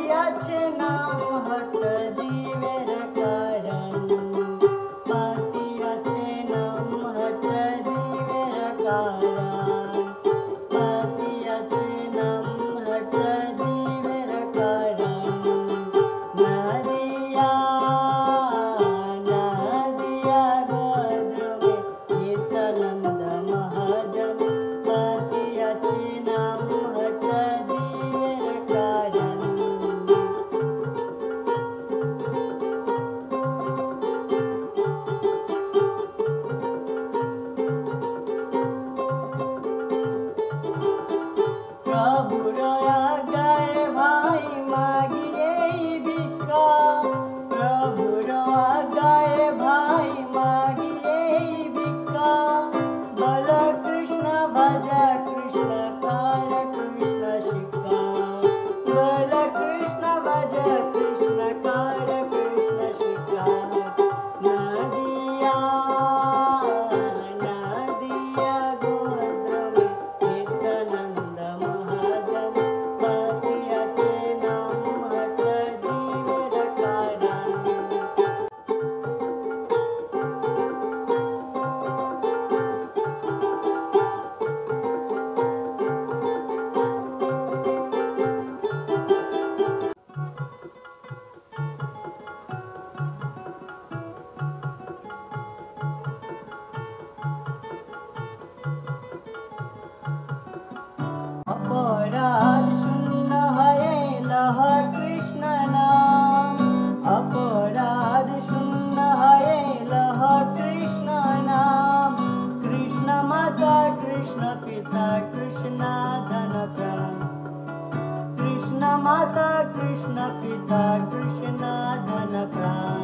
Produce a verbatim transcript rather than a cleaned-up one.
पातियाचे नाम हट जीवेर कारण पातियाचे नाम हट जीवेर कारण पातियाचे नाम हट जीवेर कारण नदिया नदिया गोद्रवे कीर्तनंद महाजन पातियाचे नाम हट जीवेर कारण प्रभुर आज्ञाए भाई मागिए भिक्षा प्रभुर आज्ञाए भाई मागिए भिक्षा बल कृष्ण भज कृष्ण कार कृष्ण शिक्षा बल कृष्ण भज कृष्ण कार कृष्ण शिक्षा नदिया नदिया गोद्रवे कीर्तनंद महाजन पातियाचे नाम हट जीवेर कारण अपराध शून्य है लह कृष्ण नाम अपराध शून्य है लह कृष्ण नाम कृष्ण माता कृष्ण पिता कृष्ण धन प्राण कृष्ण माता कृष्ण पिता कृष्ण धन प्राण